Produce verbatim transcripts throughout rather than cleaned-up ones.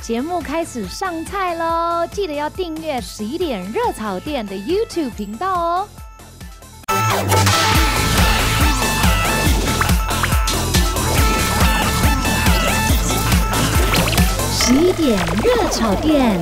节目开始上菜喽，记得要订阅十一点热炒店的 YouTube 频道哦。十一点热炒店。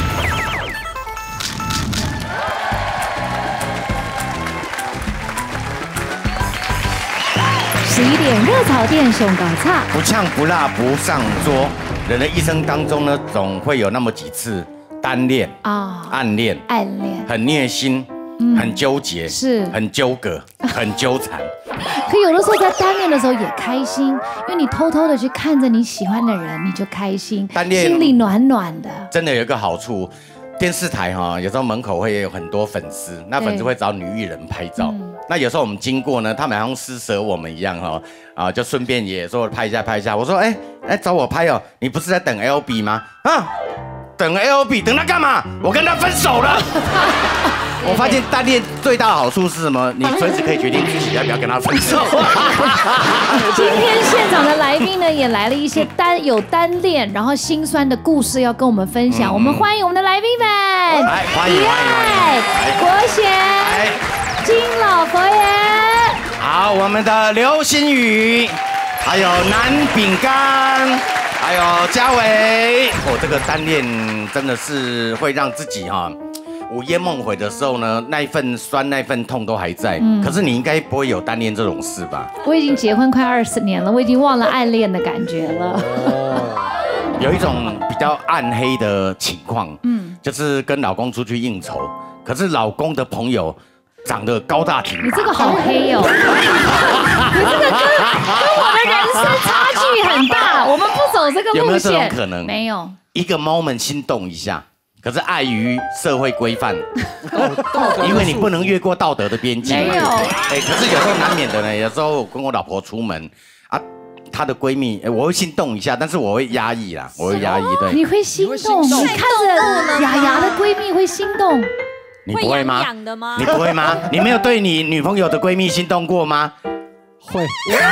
十一点热炒店熊搞叉， 不呛不辣不上桌。人的一生当中呢，总会有那么几次单恋啊、暗恋、 暗恋， 很虐心，嗯、很纠结， 是很纠葛，很纠缠。 可有的时候在单恋的时候也开心，因为你偷偷的去看着你喜欢的人，你就开心，单恋心里暖暖的。 真的有一个好处。电视台哈，有时候门口会有很多粉丝，那粉丝会找女艺人拍照。嗯、那有时候我们经过呢，他们好像施舍我们一样哈，啊，就顺便也说拍一下拍一下。我说，哎、欸、哎、欸，找我拍哦，你不是在等 L B 吗？啊，等 L B 等他干嘛？我跟他分手了。我发现单恋最大的好处是什么？你随时可以决定自己要不要跟他分手。 今天现场的来宾呢，也来了一些单有单恋，然后心酸的故事要跟我们分享。嗯、我们欢迎我们的来宾们， 来欢迎欢迎国贤、金老佛爷， 好，我们的刘欣宇，还有南饼干，还有嘉伟。哦，这个单恋真的是会让自己哈。午夜梦回的时候呢，那一份酸、那一份痛都还在。嗯、可是你应该不会有单恋这种事吧？ 我已经结婚快二十年了，我已经忘了暗恋的感觉了。 有一种比较暗黑的情况，嗯，就是跟老公出去应酬，可是老公的朋友长得高大挺拔。 你这个好黑哦！你这个跟跟我的人生差距很大，我们不走这个路线。 有没有这种可能？ 没有。 一个 moment 心动一下。可是碍于社会规范，因为你不能越过道德的边境。 没有。 哎，可是有时候难免的呢。有时候我跟我老婆出门啊，她的闺蜜，我会心动一下，但是我会压抑啦，我会压抑。对。 你会心动？你看着雅雅的闺蜜会心动？ 你不会吗？你不会吗？你没有对你女朋友的闺蜜心动过吗？ 会。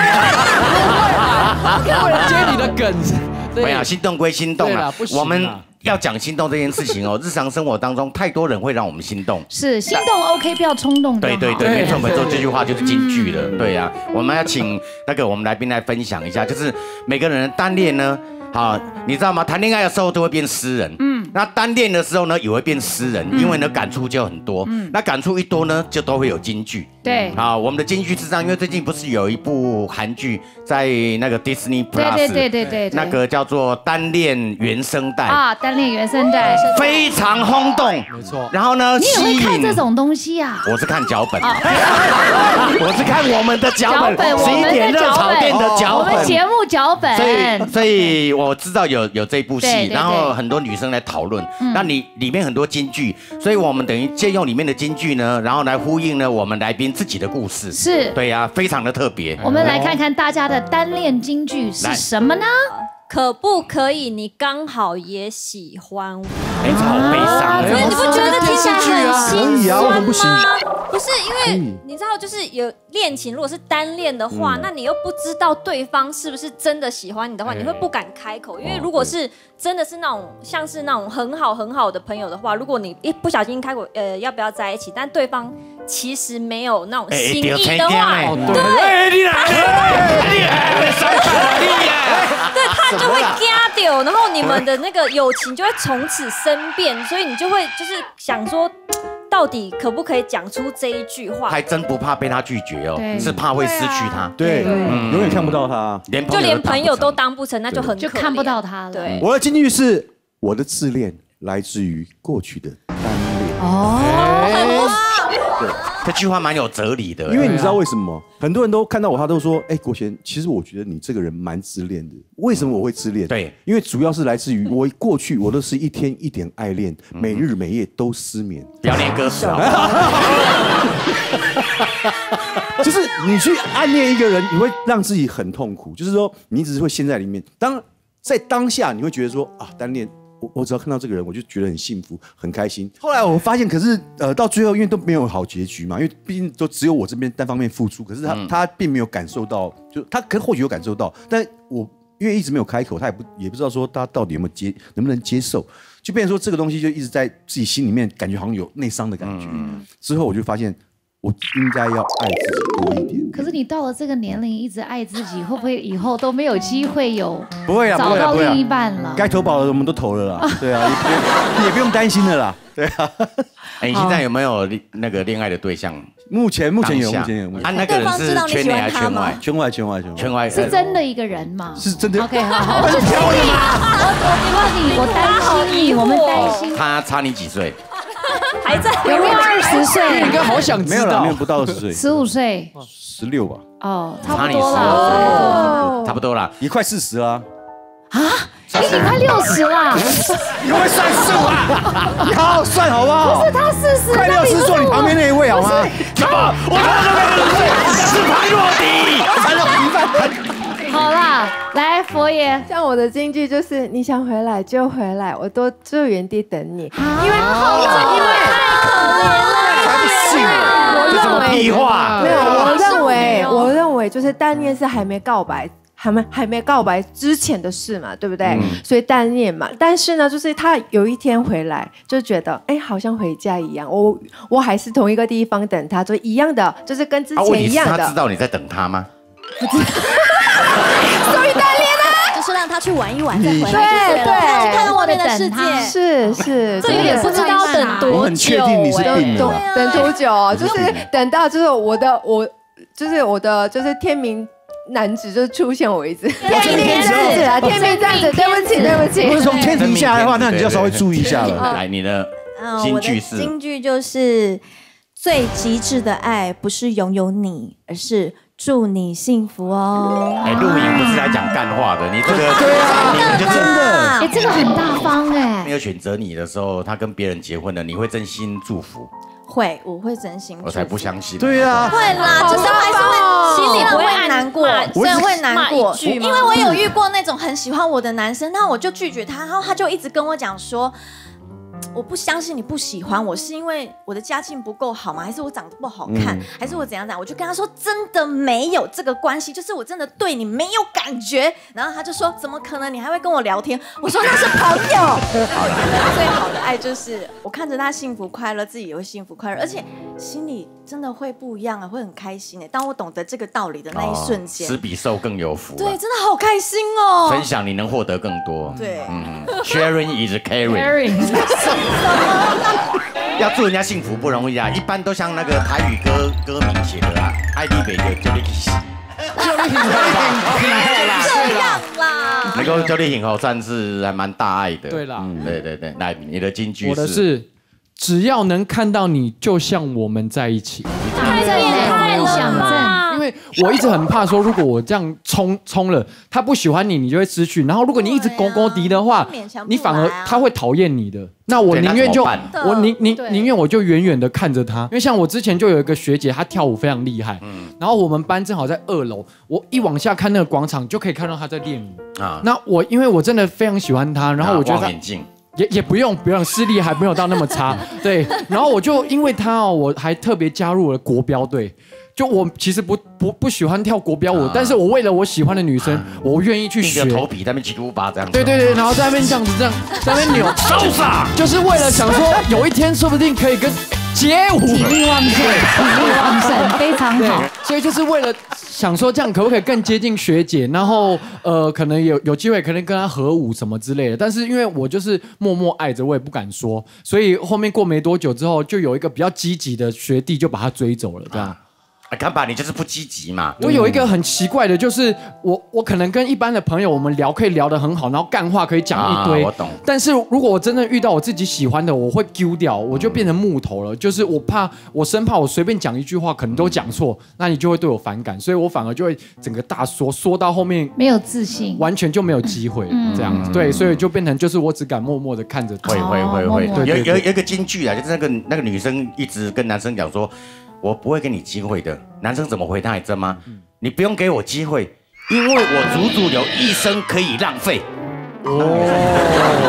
我接你的梗。 没有，心动归心动啊，我们。要讲心动这件事情哦，日常生活当中太多人会让我们心动。 是心动 OK， 不要冲动。 对对对，没错没错，这句话就是金句了。对呀、啊，我们要请那个我们来宾来分享一下，就是每个人的单恋呢，好，你知道吗？谈恋爱的时候都会变诗人，嗯，那单恋的时候呢也会变诗人，因为呢感触就很多，嗯，那感触一多呢，就都会有金句。 对， 好，我们的金句是这样，因为最近不是有一部韩剧在那个 Disney Plus， 对对对对对， 那个叫做《单恋原声带》 啊，《单恋原声带》 非常轰动， 没错。 然后呢， 你也会看这种东西啊？ 我是看脚本，我是看我们的脚本，十一点热炒店的脚本， 我们节目脚本。 所以，所以我知道有有这部戏，然后很多女生来讨论，那你里面很多金句，所以我们等于借用里面的金句呢，然后来呼应呢我们来宾自己的故事。 是， 对呀、啊，非常的特别。 我们来看看大家的单恋金句是什么呢？ 可不可以？你刚好也喜欢我？ 哎，这好悲伤。 所以你不觉得听起来很心酸吗？不是，因为你知道，就是有恋情，如果是单恋的话，那你又不知道对方是不是真的喜欢你的话，你会不敢开口。因为如果是真的是那种像是那种很好很好的朋友的话，如果你一不小心开口，呃，要不要在一起，但对方其实没有那种心意的话，对， 你来，你来， 对，他就会嘎掉，然后你们的那个友情就会从此生变，所以你就会就是想说，到底可不可以讲出这一句话？ 还真不怕被他拒绝哦，是怕会失去他， 对，永远看不到他， 连就连朋友都当不成，那就很就看不到他了。 对， 我的金句是：我的自恋来自于过去的单恋。 哦， 对，这句话蛮有哲理的。 因为你知道为什么？很多人都看到我，他都说：“哎，国贤，其实我觉得你这个人蛮自恋的。为什么我会自恋？ 对， 因为主要是来自于我过去我都是一天一点爱恋，每日每夜都失眠。 不要念歌词啊！ 就是你去暗恋一个人，你会让自己很痛苦。就是说，你只是会陷在里面。当在当下，你会觉得说啊，单恋。”我我只要看到这个人，我就觉得很幸福、很开心。后来我发现，可是呃，到最后因为都没有好结局嘛，因为毕竟都只有我这边单方面付出，可是他、嗯、他并没有感受到，就他可能或许有感受到，但我因为一直没有开口，他也不也不知道说他到底有没有接，能不能接受，就变成说这个东西就一直在自己心里面感觉好像有内伤的感觉。嗯、之后我就发现，我应该要爱自己多一点。 可是你到了这个年龄，一直爱自己，会不会以后都没有机会有不会啊， 找到另一半了？ 该投保的我们都投了啦，对啊，也不用也不用担心了啦，对啊。 哎，你现在有没有那个恋爱的对象？ 目前目前有，目前有。 啊，那个人是圈内还是圈外？ 圈外，圈外，圈外。 圈外是真的一个人吗？ 是真的。 OK， 好好，我是挑你吗？我怕你，我担心你，我们担心。 他差你几岁？ 还在有没有二十岁？ 应该好想知道。 没有了，没有不到二十岁。 十五岁。 十六吧。 哦，差不多了。 差不多了， 你快四十了。 啊？你你快六十啦！ 你会算数啊？你好好算好不好？ 不是他四十， 快六十，坐你旁边那一位好吗？什么？我他妈都没有岁，是潘若迪，潘若迪。 好啦，来佛爷， 像我的金句就是你想回来就回来，我都就原地等你，因为好了，因为太可怜了， 才不信啊！ 我什么屁话？ 没有，我认为，我认为就是单恋是还没告白。还没还没告白之前的事嘛，对不对？嗯、所以单恋嘛，但是呢，就是他有一天回来，就觉得哎，好像回家一样。我我还是同一个地方等他，就一样的，就是跟之前一样的。 啊、他知道你在等他吗？ 不知道。所以单恋啊， 就是让他去玩一玩再回来。 对对， 去看外面的世界。 是是， 这也不知道等多久。 我很确定你是病了。 等多久？就是等到就是我的我就是我的就是天明。男子就出现为止，天命这样子啊，天命这样子，对不起，对不起。 不是从天庭下来的话，那你就要稍微注意一下了。 来，你的金句是？ 金句就是最极致的爱，不是拥有你，而是祝你幸福哦。 哎，录影不是来讲干话的，你这个对啊， 你就真的，哎，这个很大方哎。 没有选择你的时候，他跟别人结婚了，你会真心祝福？ 会，我会真心。 我才不相信。 对啊， 会啦，就是还是会心里不会难过，虽然会难过，因为我有遇过那种很喜欢我的男生，那我就拒绝他，然后他就一直跟我讲说。我不相信你不喜欢我，是因为我的家境不够好吗？还是我长得不好看？嗯、还是我怎样怎样？我就跟他说，真的没有这个关系，就是我真的对你没有感觉。然后他就说，怎么可能？你还会跟我聊天？我说那是朋友。最好的爱就是我看着他幸福快乐，自己也会幸福快乐，而且心里真的会不一样啊，会很开心哎。当我懂得这个道理的那一瞬间， 施比受更有福。 对，真的好开心哦。 分享你能获得更多。 对， 嗯 ，Sharing is caring。要祝人家幸福不容易啊，一般都像那个台语歌歌名写的啊，爱你北就就你喜， 就你很这样啦。 能够就你很好，算是还蛮大爱的。 对啦， 嗯，对对对，来你的金句是， 我的是只要能看到你，就像我们在一起。 太厉害了，想症。 因为我一直很怕说，如果我这样冲冲了，他不喜欢你，你就会失去。然后如果你一直勾勾敌的话，你反而他会讨厌你的。那我宁愿就我宁宁宁愿我就远远的看着他，因为像我之前就有一个学姐，她跳舞非常厉害，嗯，然后我们班正好在二楼，我一往下看那个广场就可以看到她在练舞啊。那我因为我真的非常喜欢她，然后我觉得望远镜。 也也不用不用，视力还没有到那么差，对。然后我就因为他哦，我还特别加入了国标队。就我其实不不不喜欢跳国标舞，啊、但是我为了我喜欢的女生，啊、我愿意去学。 硬着头皮在那边七五八这样。 对对对，然后在那边这样子这样，在那边扭， 潇洒， 就是为了想说有一天说不定可以跟街舞。 体力旺盛，体力旺盛，非常好。 所以就是为了想说这样可不可以更接近学姐，然后呃可能有有机会可能跟她合舞什么之类的。但是因为我就是默默爱着，我也不敢说，所以后面过没多久之后，就有一个比较积极的学弟就把她追走了，这样。啊啊，看吧，你就是不积极嘛。 我有一个很奇怪的，就是我我可能跟一般的朋友我们聊可以聊得很好，然后干话可以讲一堆。 啊、我懂。 但是如果我真的遇到我自己喜欢的，我会丢掉，我就变成木头了。就是我怕，我生怕我随便讲一句话可能都讲错，那你就会对我反感，所以我反而就会整个大说，说到后面没有自信， 完全就没有机会、嗯、这样子。对，所以就变成就是我只敢默默的看着他。 会会会会， 对对对， 有有有一个金句啊，就是那个那个女生一直跟男生讲说。我不会给你机会的，男生怎么回他还真吗？嗯、你不用给我机会，因为我足足有一生可以浪费。哦，杠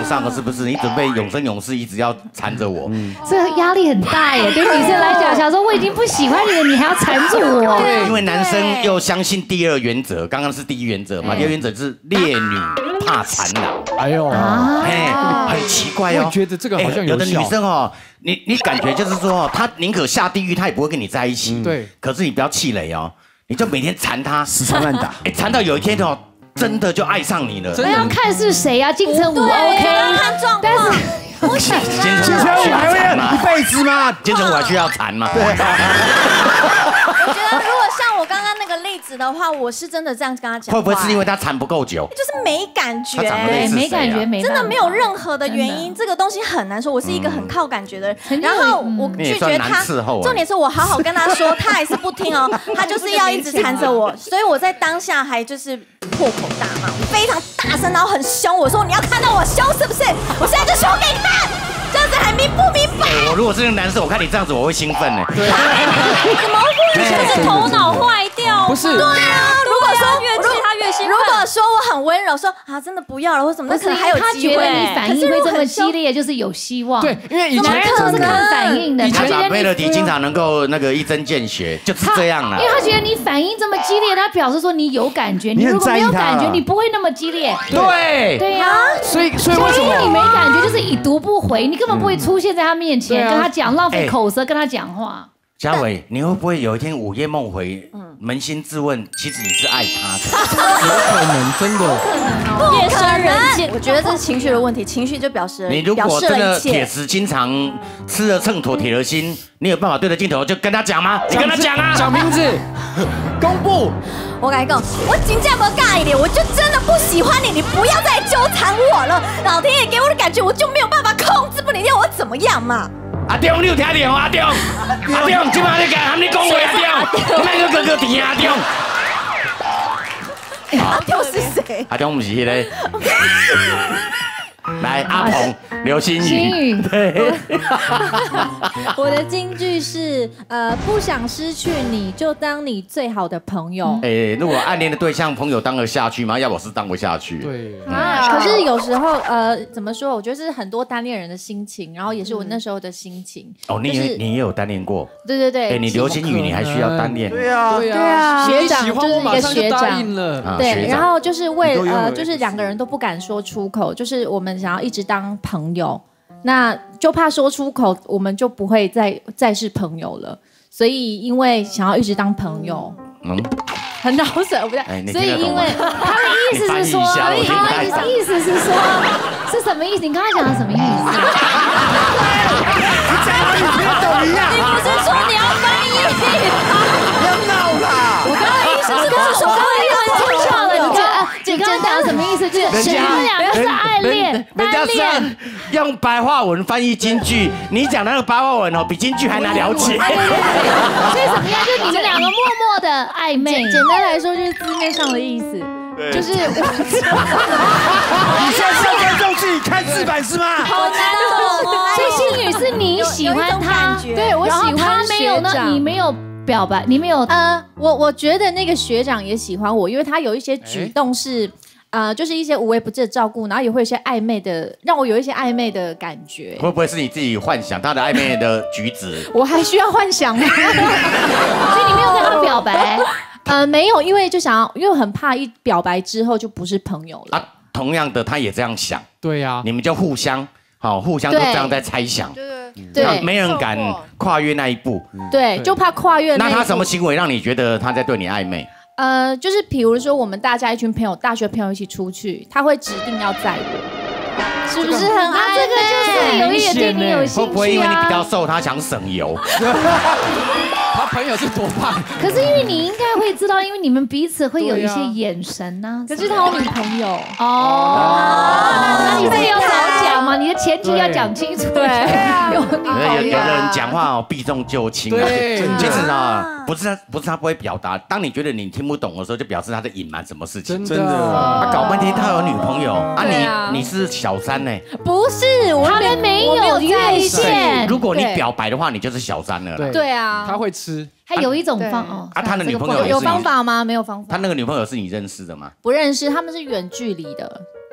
上了，是不是？你准备永生永世一直要缠着我， 这压力很大耶。对女生来讲，想说我已经不喜欢你了，你还要缠住我。 对，因为男生又相信第二原则，刚刚是第一原则嘛，第二原则是烈女怕缠郎。哎呦，哎，很奇怪哦。 我觉得这个好像有的女生哦，你你感觉就是说，她宁可下地狱，她也不会跟你在一起。对，可是你不要气馁哦，你就每天缠她， 死缠烂打， 哎，缠到有一天哦。真的就爱上你了， 那要看是谁啊？金城武 OK， 看状况。 不是金城武还会一辈子吗？ 金城武还需要缠吗？ 对。我觉得如果像我刚刚那个例子的话，我是真的这样跟他讲。 会不会是因为他缠不够久？ 就是没感觉， 没感觉，没真的没有任何的原因。这个东西很难说。我是一个很靠感觉的人，然后我拒绝他。重点是我好好跟他说，他还是不听哦，他就是要一直缠着我，所以我在当下还就是破口大骂，非常大声，然后很凶。我说你要看到我凶是不是？我现在就凶给你看。这样子还明不明白？ 欸、我如果是个男生，我看你这样子，我会兴奋呢。 对，怎么会？你是头脑坏掉？ 不是。 对啊，如果说越气他越兴奋。 如果说我很温柔，说啊真的不要了，或什么，那可能还有机会。 你反应会这么激烈，就是有希望。 对，因为以前男人都是看反应的。 他觉得贝勒迪经常能够那个一针见血，就是这样啦。 因为他觉得你反应这么激烈，他表示说你有感觉。你如果没有感觉，你不会那么激烈。 对。 对呀。 所以所以为什么你没感觉，就是已读不回，你根本不会出现在他面前跟他讲，浪费口舌跟他讲话。 嘉伟，你会不会有一天午夜梦回，扪心自问，其实你是爱他的？ 有可能，真的。 夜深人静，我觉得这是情绪的问题，情绪就表示你如果真的铁石心肠，吃了秤砣铁了心，你有办法对着镜头就跟他讲吗？你跟他讲啊！ 讲名字，公布。 我跟你讲，我真正不介意你，我就真的不喜欢你，你不要再纠缠我了。老天爷给我的感觉，我就没有办法控制不，你要我怎么样嘛？ 阿中，你有听到哦？阿中，阿中，今晚你讲，喊你讲话，阿中，卖个哥哥听阿中。 阿中是谁？ 阿中不是迄个。来，阿鹏，刘星宇。对。 我的金句是，呃，不想失去你，就当你最好的朋友。 哎，如果暗恋的对象朋友当得下去吗？要我是当不下去。 对。 啊，可是有时候，呃，怎么说？我觉得是很多单恋人的心情，然后也是我那时候的心情。 哦，你也你也有单恋过？ 对对对。 哎，你刘星宇，你还需要单恋？ 对啊， 对啊。学长就是一个学长。 对， 然后就是为呃，就是两个人都不敢说出口，就是我们想要一直当朋友，那就怕说出口，我们就不会再再是朋友了。所以因为想要一直当朋友，嗯，很老舍不对，所以因为他的意思是说，他的意思是说，是什么意思？你刚刚讲的什么意思？ 你听懂一样？ 你不是说你要翻译吗？ 不要闹啦！ 我刚刚的意思是说，我刚刚英文出错了，你刚你刚刚讲的什么意思？就是你们两个是爱恋、单恋， 用白话文翻译京剧，你讲那个白话文哦，比京剧还难了解。 所以怎么样？就你们两个默默的暧昧， 简单来说就是字面上的意思。就是我， 你现在是要观众自己看字版是吗？ 好难懂哦。 所以星宇是你喜欢他， 对我喜欢他没有呢，你没有表白，你没有呃，我我觉得那个学长也喜欢我，因为他有一些举动是。呃，就是一些无微不至的照顾，然后也会有一些暧昧的，让我有一些暧昧的感觉。 会不会是你自己幻想他的暧昧的举止？ 我还需要幻想吗？所以你没有跟他表白？ 呃，没有，因为就想要，因为很怕一表白之后就不是朋友了。啊， 同样的，他也这样想。 对呀、啊， 你们就互相好，互相都这样在猜想。 对，对， 没人敢跨越那一步。 对，就怕跨越那一步。 那他什么行为让你觉得他在对你暧昧？ 呃，就是比如说我们大家一群朋友，大学朋友一起出去，他会指定要载我，是不是很暧昧？ 这个就是有一点对你有兴趣啊。 会不会因为你比较瘦，他想省油？ 他朋友是多胖？ 可是因为你应该会知道，因为你们彼此会有一些眼神呐。 可是他有女朋友哦，那你这个要早讲嘛，你的前提要讲清楚。对啊，有女朋友。 有的人讲话哦避重就轻啊，其实啊，不是他不是他不会表达，当你觉得你听不懂的时候，就表示他在隐瞒什么事情。 真的， 他搞半天他有女朋友啊，你你是小三呢？ 不是，我们没有越线。 如果你表白的话，你就是小三了。 对啊， 他会吃。 他有一种方哦， 啊，他的女朋友有方法吗？没有方法。 他那个女朋友是你认识的吗？ 不认识，他们是远距离的。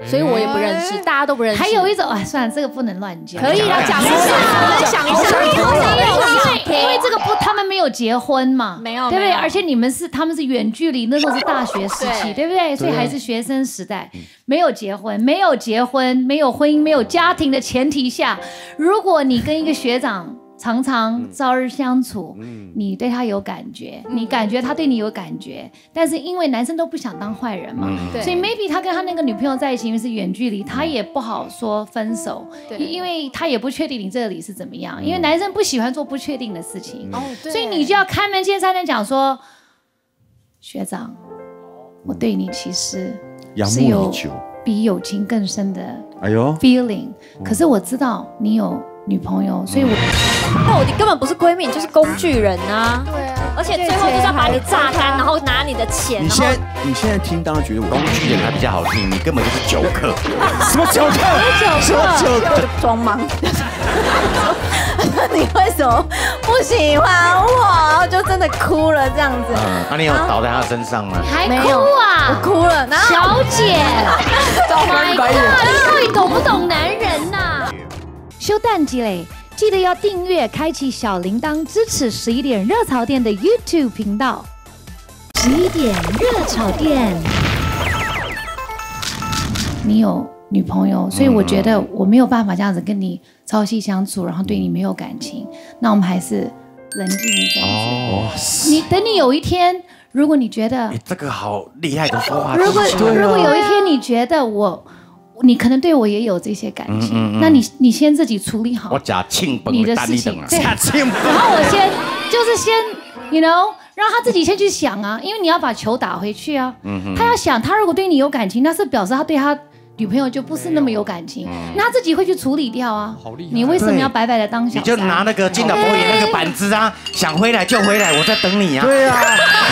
所以我也不认识，大家都不认识。 还有一种，哎，算了，这个不能乱讲。 可以啦，讲一下，讲一下， 因为因为这个不，他们没有结婚嘛， 没有， 对不对？而且你们是他们是远距离，那时候是大学时期，对不对？所以还是学生时代，没有结婚，没有结婚，没有婚姻，没有家庭的前提下，如果你跟一个学长常常朝日相处，嗯、你对他有感觉，嗯、你感觉他对你有感觉，但是因为男生都不想当坏人嘛，嗯、所以 maybe 他跟他那个女朋友在一起，因为是远距离，他也不好说分手，因为他也不确定你这里是怎么样，因为男生不喜欢做不确定的事情，嗯、所以你就要开门见山的讲说，学长，我对你其实是有比友情更深的 feeling，哎、可是我知道你有女朋友，所以我那我根本不是闺蜜，你就是工具人啊！对啊，而且最后就是要把你榨干，然后拿你的钱。 你现在你现在听，当然觉得我工具人还比较好听，你根本就是酒客。 什么酒客？ 什么酒客？装忙。你为什么不喜欢我？就真的哭了这样子。 嗯，那你有倒在他身上吗？ 还哭啊！ 我哭了， 小姐。My God， 你到底懂不懂男人呐？休蛋鸡嘞！记得要订阅、开启小铃铛，支持十一点热炒店的 YouTube 频道。十一点热炒店，你有女朋友，所以我觉得我没有办法这样子跟你朝夕相处，然后对你没有感情。那我们还是冷静一阵子。你等你有一天，如果你觉得， 欸、这个好厉害的说话， 如果如果有一天你觉得我。你可能对我也有这些感情，嗯嗯嗯、那你你先自己处理好我假庆本你的事情， 假庆本， 然后我先就是先 ，you know， 让他自己先去想啊，因为你要把球打回去啊。嗯、他要想，他如果对你有感情，那是表示他对他女朋友就不是那么有感情，嗯、那他自己会去处理掉啊。好厉害！你为什么要白白的当小三？ 你就拿那个金导播演那个板子啊，想回来就回来，我在等你啊。 对啊。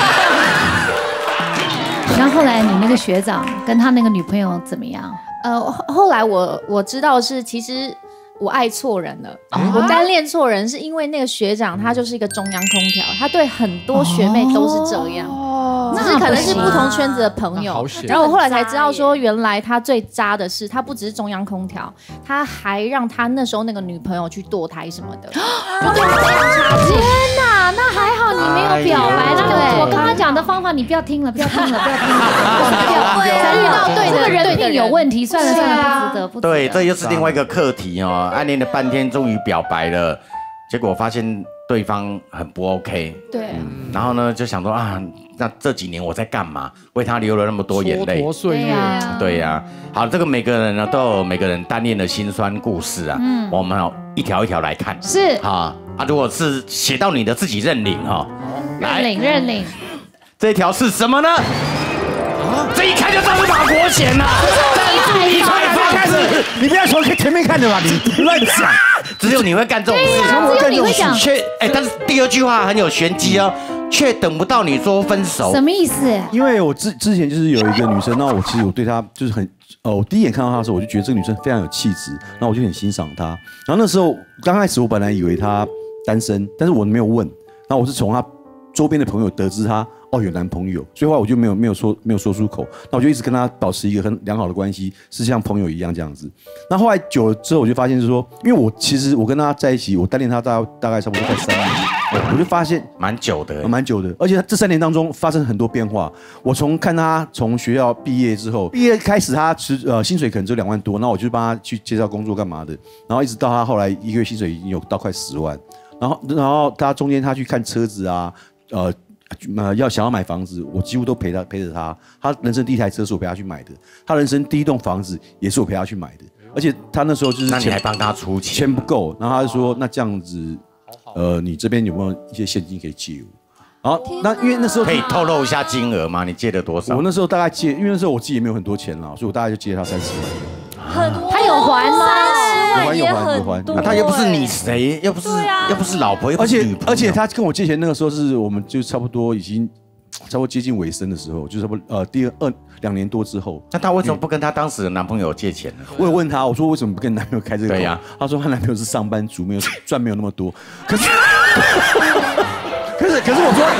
然后后来你那个学长跟他那个女朋友怎么样？ 呃，后来我我知道是，其实我爱错人了，啊、我单恋错人，是因为那个学长他就是一个中央空调，他对很多学妹都是这样，哦、只是可能是不同圈子的朋友。然后我后来才知道说，原来他最渣的是，他不只是中央空调，他还让他那时候那个女朋友去堕胎什么的，就对他非常差劲。 天哪，那还好你没有表白，那个我刚刚讲的方法你不要听了，不要听了，不要听了，不要遇到对这个人品有问题，算了算了，不值得，不值得。 对，这又是另外一个课题哦。暗恋了半天，终于表白了，结果发现对方很不 OK。 对， 嗯、然后呢，就想说啊，那这几年我在干嘛？为他流了那么多眼泪， 蹉跎岁月。 对呀、啊，好，这个每个人呢都有每个人单恋的辛酸故事啊。嗯，我们哦一条一条来看。 是， 好啊，如果是写到你的自己认领哈， 认领认领。 这一条是什么呢？啊，这一看就知道是马国贤呐。 你开始，你不要从前面看的吧，你乱讲。 只有你会干这种事， 只有你会讲。 却哎，但是第二句话很有玄机哦，却等不到你说分手。 什么意思？ 因为我之之前就是有一个女生，那我其实我对她就是很，呃，我第一眼看到她的时候，我就觉得这个女生非常有气质，然后我就很欣赏她。然后那时候刚开始我本来以为她单身，但是我没有问，然后我是从她周边的朋友得知她。哦，有男朋友，所以后来我就没有没有说没有说出口，那我就一直跟他保持一个很良好的关系，是像朋友一样这样子。那后来久了之后，我就发现是说，因为我其实我跟他在一起，我单恋他大大概差不多快三年，我就发现蛮久的， 蛮久的，而且这三年当中发生很多变化。我从看他从学校毕业之后，毕业开始他持呃薪水可能只有两万多，那我就帮他去介绍工作干嘛的，然后一直到他后来一个月薪水已经有到快十万，然后然后他中间他去看车子啊，呃。呃，要想要买房子，我几乎都陪他陪着他。他人生第一台车是我陪他去买的，他人生第一栋房子也是我陪他去买的。而且他那时候就是那你还帮他出钱， 钱不够，然后他就说那这样子，呃，你这边有没有一些现金可以借我？然后那因为那时候可以透露一下金额吗？你借了多少？ 我那时候大概借，因为那时候我自己也没有很多钱啦，所以我大概就借了他三十万。 很多， 他有还吗？ 有还有还有还， 那他又不是你谁，又不是又不是老婆， 而且而且他跟我借钱那个时候是我们就差不多已经差不多接近尾声的时候，就差不多呃第二两年多之后。 那他为什么不跟他当时的男朋友借钱呢？ 我有问他，我说为什么不跟男朋友开这个口？ 对呀， 他说他男朋友是上班族，没有赚没有那么多。可是可是可是我说，因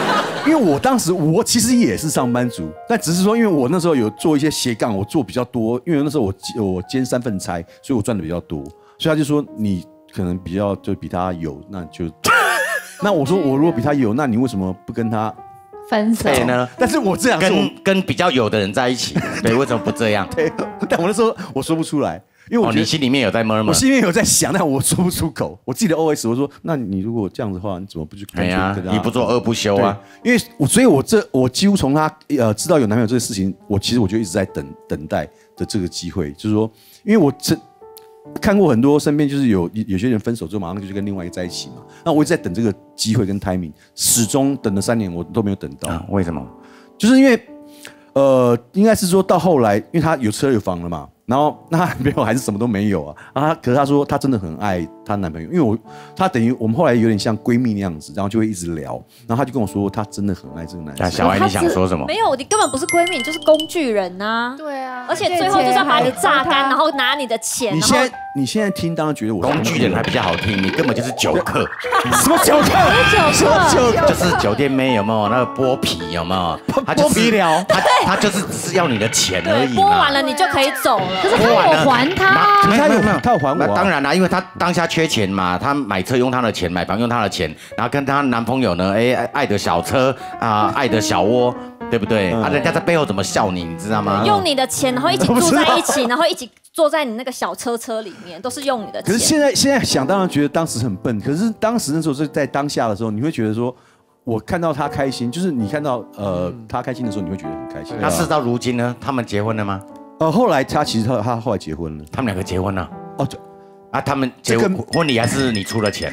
因为我当时我其实也是上班族，但只是说因为我那时候有做一些斜杠，我做比较多，因为那时候我我兼三份差，所以我赚的比较多，所以他就说你可能比较就比他有，那就那我说我如果比他有，那你为什么不跟他分手呢？ 但是我这样跟跟比较有的人在一起，对，为什么不这样？ 对，但我那时候我说不出来。因为我觉得、 哦、你心里面有在 murmur， 我心里面有在想，但我说不出口。我自己的 O S， 我说，那你如果这样子的话，你怎么不去干脆跟他？ 你不做二不休啊？ 因为我，所以我这我几乎从他呃知道有男朋友这个事情，我其实我就一直在等等待的这个机会，就是说，因为我这看过很多身边就是有有些人分手之后马上就跟另外一个在一起嘛，那我一直在等这个机会跟 timing， 始终等了三年我都没有等到。 啊、为什么？ 就是因为呃，应该是说到后来，因为他有车有房了嘛。然后那她男朋友还是什么都没有啊，啊，可是她说她真的很爱她男朋友，因为我她等于我们后来有点像闺蜜那样子，然后就会一直聊，然后她就跟我说她真的很爱这个男生。 小孩你想说什么？ 没有，你根本不是闺蜜，你就是工具人呐、啊。 对啊， 而且最后就是要把你榨干，然后拿你的钱。 你现在你现在听当然觉得我工具人还比较好听，你根本就是酒客。 什么酒客？ 什么酒客？就是酒店妹有没有那个剥皮有没有？他就是剥皮疗， 他他就是只是要你的钱而已。 剥完了你就可以走了。 可是他有还他， 他有他有还我。 那当然啦，因为他当下缺钱嘛，他买车用他的钱，买房用他的钱，然后跟他男朋友呢，哎，爱的小车啊，爱的小窝。对不对？啊，人家在背后怎么笑你，你知道吗？ 用你的钱，然后一起住在一起，然后一起坐在你那个小车车里面，都是用你的钱。 可是现在现在想当然觉得当时很笨，可是当时那时候是在当下的时候，你会觉得说，我看到他开心，就是你看到呃他开心的时候，你会觉得很开心。 那事到如今呢？他们结婚了吗？ 呃，后来他其实他他后来结婚了， 他们两个结婚了。 哦，就啊，他们结婚婚礼还是你出了钱？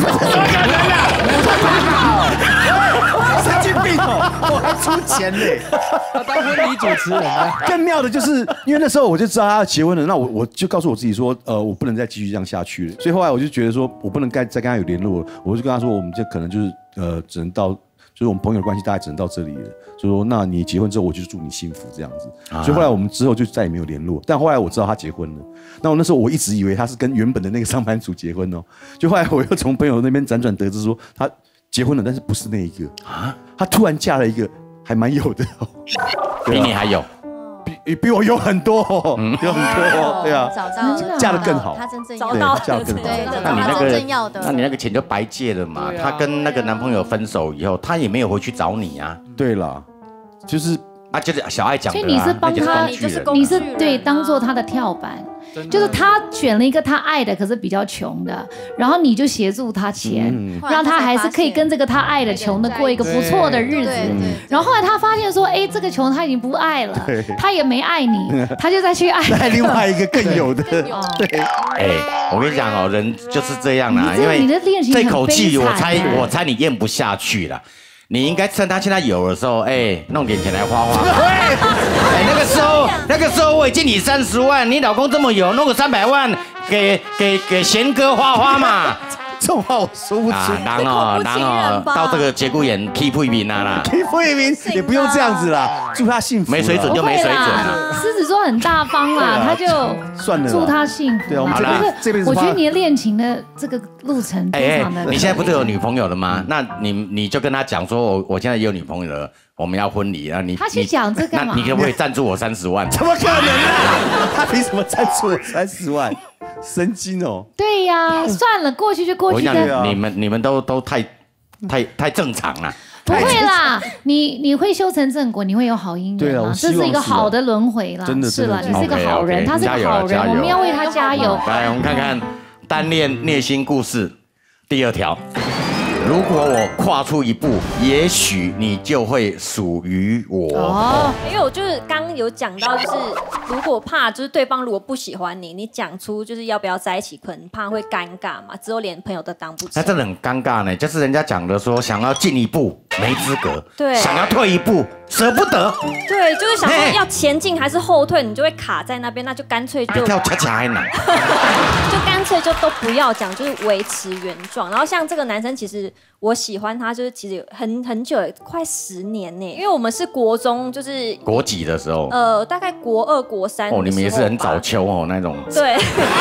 神经病哦！我还出钱嘞， 他当婚礼主持人呢。 更妙的就是，因为那时候我就知道他要结婚了，那我我就告诉我自己说，呃，我不能再继续这样下去了。所以后来我就觉得说，我不能再再跟他有联络了，我就跟他说，我们这可能就是呃，只能到，就是我们朋友的关系大概只能到这里了。所以说，那你结婚之后，我就祝你幸福这样子。啊、所以后来我们之后就再也没有联络。但后来我知道他结婚了，那我那时候我一直以为他是跟原本的那个上班族结婚哦，就后来我又从朋友那边辗转得知说他结婚了，但是不是那一个啊？她突然嫁了一个还蛮有的、哦， 比你还有， 比比我有很多、哦，嗯、有很多、哦，对啊， 找到嫁得更好， 她真正找到嫁得更好， 对， 那你那个真要的， 那你那个钱就白借了嘛。她、啊、跟那个男朋友分手以后，她也没有回去找你啊。 对啦，就是啊，就是小爱讲的、啊， 所以你是帮他， 你就是你是对当做他的跳板。就是他选了一个他爱的，可是比较穷的，然后你就协助他钱，嗯、让他还是可以跟这个他爱的穷的过一个不错的日子。然后后来他发现说，哎，这个穷他已经不爱了，他也没爱你，他就再去爱爱另外一个更有的。对， 哎，我跟你讲哦，人就是这样啦，因为你的恋情这口气，我猜我猜你咽不下去了。你应该趁他现在有的时候，哎，弄点钱来花花。哎，那个时候，那个时候我已经你三十万，你老公这么有，弄个三百万给给给贤哥花花嘛。 这种话我说不出。 啊，然后然后到这个节骨眼 keep 一名啊啦 ，keep 一名也不用这样子啦，祝他幸福。 没水准就没水准啦。 狮子座很大方啦，他就算了， 祝他幸福。 对，我们这辈子， 我觉得你的恋情的这个路程非常的。 你现在不是有女朋友了吗？那你你就跟他讲说，我我现在也有女朋友了。我们要婚礼啊！你他去讲这干嘛？ 那你可不可以赞助我三十万？ 怎么可能啊？他凭什么赞助我三十万？神经哦！ 对呀，算了，过去就过去的。你们你们都都太太太正常了。 不会啦，你你会修成正果，你会有好姻缘啦，这是一个好的轮回啦。 真的是了，你是一个 okay, okay, 好人，他是个好人，我们要为他加油。 来，我们看看单恋虐心故事第二条。如果我跨出一步，也许你就会属于我。 哦，因为我就是刚刚有讲到，就是如果怕，就是对方如果不喜欢你，你讲出就是要不要在一起，可能怕会尴尬嘛，之后连朋友都当不成。 那真的很尴尬呢，就是人家讲的说，想要进一步没资格， 对， 想要退一步舍不得， 对，就是想说要前进还是后退，你就会卡在那边，那就干脆就比跳恰恰还难， 就干脆就都不要讲，就是维持原状。然后像这个男生，其实。我喜欢他，就是其实很很久，快十年呢。因为我们是国中，就是国几的时候， 呃，大概国二、国三。 哦，你们也是很早秋哦那种。 对。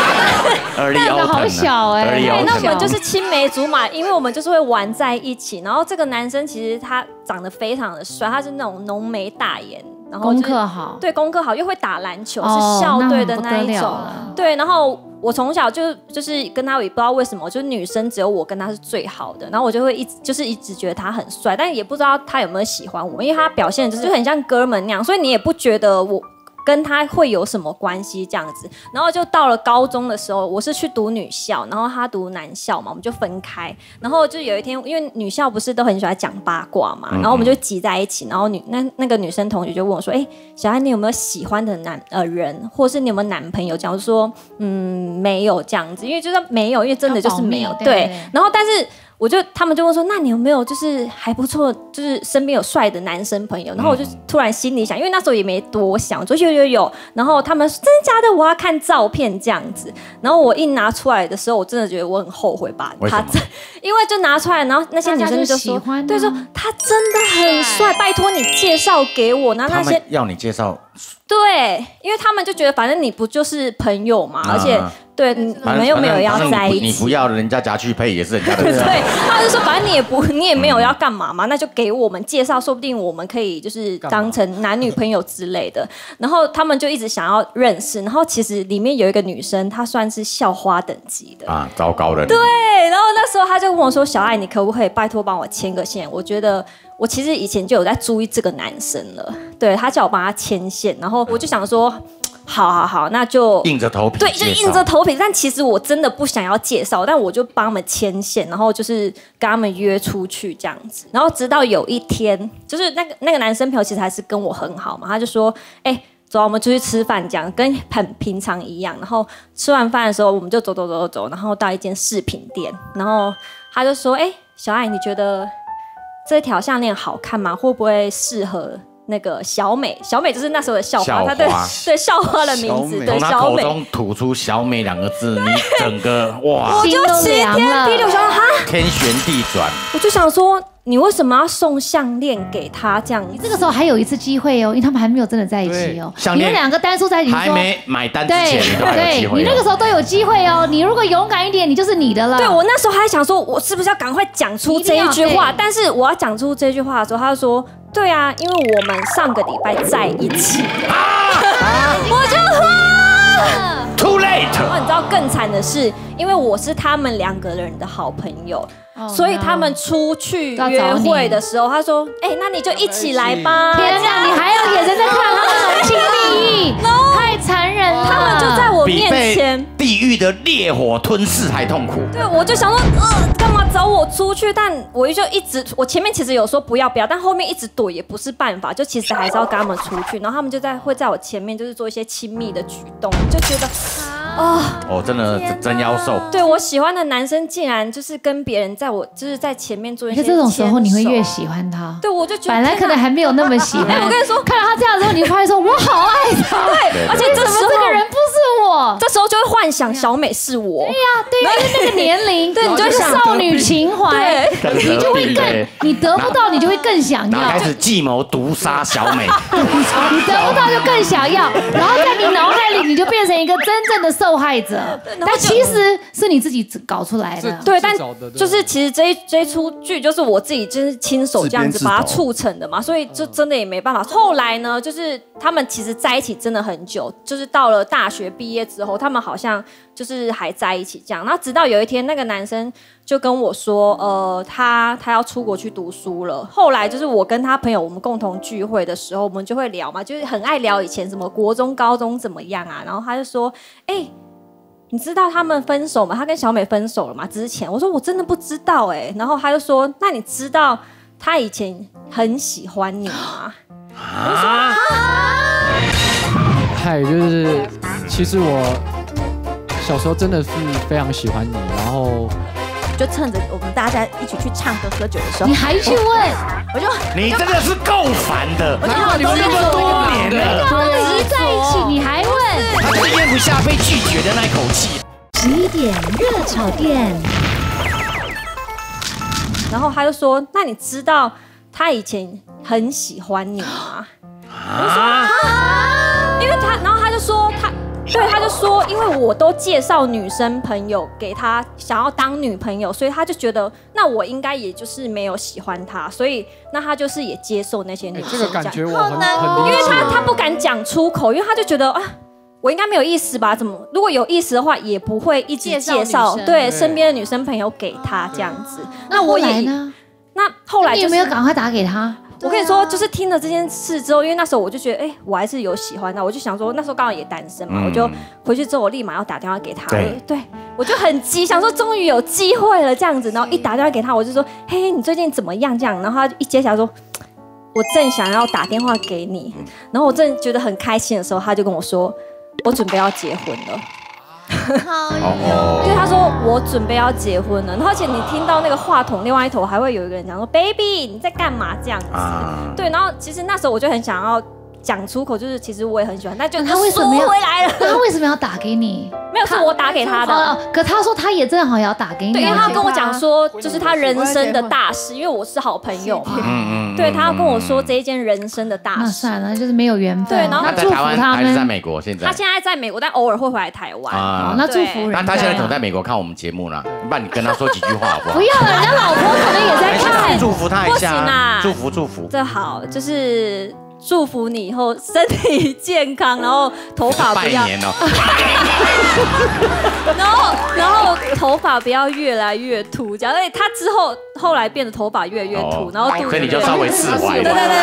那个好小哎， 对，那我们就是青梅竹马，因为我们就是会玩在一起。然后这个男生其实他长得非常的帅，他是那种浓眉大眼。然后功课好， 对，功课好，又会打篮球，是校队的那一种。对，然后我从小就就是跟他，也不知道为什么，就是女生只有我跟他是最好的。然后我就会一直就是一直觉得他很帅，但也不知道他有没有喜欢我，因为他表现就是很像哥们那样，所以你也不觉得我跟他会有什么关系这样子。然后就到了高中的时候，我是去读女校，然后他读男校嘛，我们就分开。然后就有一天，因为女校不是都很喜欢讲八卦嘛，然后我们就挤在一起。然后女那那个女生同学就问我说：“哎，小安，你有没有喜欢的男呃人，或是你有没有男朋友？”这样说，嗯，没有这样子，因为就是没有，因为真的就是没有。对，然后但是。我就他们就问说，那你有没有就是还不错，就是身边有帅的男生朋友？然后我就突然心里想，因为那时候也没多想，我说有有有。然后他们说真的假的？我要看照片这样子。然后我一拿出来的时候，我真的觉得我很后悔把他，因为就拿出来，然后那些女生就说，对，说他真的很帅，拜托你介绍给我。然后那些要你介绍。 对，因为他们就觉得反正你不就是朋友嘛，而且对你们又没有要在一起， 你不要人家夹去配也是人家的。 对，他就说反正你也不你也没有要干嘛嘛，那就给我们介绍，说不定我们可以就是当成男女朋友之类的。然后他们就一直想要认识，然后其实里面有一个女生，她算是校花等级的啊，糟糕的。 对，然后那时候他就问我说：“小爱，你可不可以拜托帮我牵个线？”我觉得。我其实以前就有在注意这个男生了，对他叫我帮他牵线，然后我就想说，好好好，那就硬着头皮， 对，就硬着头皮。但其实我真的不想要介绍，但我就帮他们牵线，然后就是跟他们约出去这样子。然后直到有一天，就是那个那个男生朋友其实还是跟我很好嘛，他就说，哎、欸。走，我们出去吃饭，这样跟很平常一样。然后吃完饭的时候，我们就走走走走走，然后到一间饰品店，然后他就说：“哎、欸，小爱，你觉得这条项链好看吗？会不会适合那个小美？小美就是那时候的校花，她对对校花的名字，对从她口中吐出小美两个字，你整个哇， 我就晴天霹雳，我想哈， 天旋地转， 我就想说。”你为什么要送项链给他？这样， 你这个时候还有一次机会哦，因为他们还没有真的在一起哦。你们两个单数在一起， 还没买单之前，你都还有机会。 你那个时候都有机会哦。你如果勇敢一点，你就是你的了。 对，我那时候还想说，我是不是要赶快讲出这一句话？但是我要讲出这句话的时候，他就说：“对啊，因为我们上个礼拜在一起。”啊！我就慌。 Too late。 然后你知道更惨的是，因为我是他们两个人的好朋友。Oh, 所以他们出去约会的时候，他说：“哎、欸，那你就一起来吧。” 天哪，你还有眼神在看他们的亲密，太残忍了。 他们就在我面前， 地狱的烈火吞噬还痛苦。 对，我就想说，呃，干嘛找我出去？但我就一直，我前面其实有说不要不要，但后面一直躲也不是办法，就其实还是要跟他们出去。然后他们就在会在我前面，就是做一些亲密的举动，就觉得。 哦，哦，真的真妖兽。 对，我喜欢的男生竟然就是跟别人在我就是在前面做一些牵手。 这种时候你会越喜欢他。 对，我就觉得本来可能还没有那么喜欢。 我跟你说， 看到他这样之后，你就发现说，我好爱他。 对，而且这时候这个人不是我， 这时候就会幻想小美是我。 对呀，对呀，因为那个年龄，对，你就想少女情怀，你就会更，你得不到，你就会更想要。 开始计谋毒杀小美， 你得不到就更想要，然后在你脑海里，你就变成一个真正的受害者。但其实是你自己搞出来的， 对，但就是其实这一这一出剧就是我自己就是亲手这样子把它促成的嘛，所以就真的也没办法。后来呢，就是他们其实在一起真的很久，就是到了大学毕业之后，他们好像就是还在一起这样。然后直到有一天，那个男生就跟我说，呃，他他要出国去读书了。后来就是我跟他朋友我们共同聚会的时候，我们就会聊嘛，就是很爱聊以前什么国中、高中怎么样啊。然后他就说，哎、欸。你知道他们分手吗？他跟小美分手了吗？之前我说我真的不知道哎、欸，然后他就说，那你知道他以前很喜欢你吗？我说啊， 嗨，就是其实我小时候真的是非常喜欢你，然后就趁着我们大家一起去唱歌喝酒的时候， 你还去问， 我就你真的是够烦的， 难怪你们那么多年了， 一直在一起你还问， 他就咽不下被拒绝的那口气。 十一点热炒店， 然后他就说，那你知道他以前很喜欢你吗？我说啊，因为他，然后他就说他对，他就说，因为我都介绍女生朋友给他，想要当女朋友，所以他就觉得，那我应该也就是没有喜欢他，所以那他就是也接受那些女生。 这个感觉我很很因为他他不敢讲出口，因为他就觉得啊。我应该没有意思吧？怎么？如果有意思的话，也不会一直介绍对身边的女生朋友给他这样子。 那我也呢？ 那后来你有没有赶快打给他？ 我跟你说，就是听了这件事之后，因为那时候我就觉得，哎，我还是有喜欢他，我就想说，那时候刚好也单身嘛，我就回去之后，我立马要打电话给他。对，我就很急，想说终于有机会了这样子。然后一打电话给他，我就说，嘿，你最近怎么样？这样，然后他就一接起来说，我正想要打电话给你。然后我正觉得很开心的时候，他就跟我说。我准备要结婚了，因为他说我准备要结婚了，然后而且你听到那个话筒另外一头还会有一个人讲说 ，baby 你在干嘛这样子，对，然后其实那时候我就很想要讲出口，就是其实我也很喜欢，但就他为什么要回来了？ 那他为什么要打给你？ 没有，是我打给他的。 哦，可他说他也正好要打给你， 对，因为他跟我讲说，就是他人生的大事，因为我是好朋友嘛。嗯嗯。对他要跟我说这一件人生的大事。 那算了，就是没有缘分。 对，然后祝福他们。还是在美国现在？ 他现在在美国，但偶尔会回来台湾。 啊，那祝福人。 那他现在总在美国看我们节目呢，不然你跟他说几句话好不好？ 不要，人家老婆可能也在看。 祝福他一下。 不行啊， 祝福祝福。 这好，就是。祝福你以后身体健康，然后头发不要， 拜年哦， 然后然后头发不要越来越秃，这样。所以他之后后来变得头发越来越秃，然后肚子， 所以你就稍微释怀。 对对对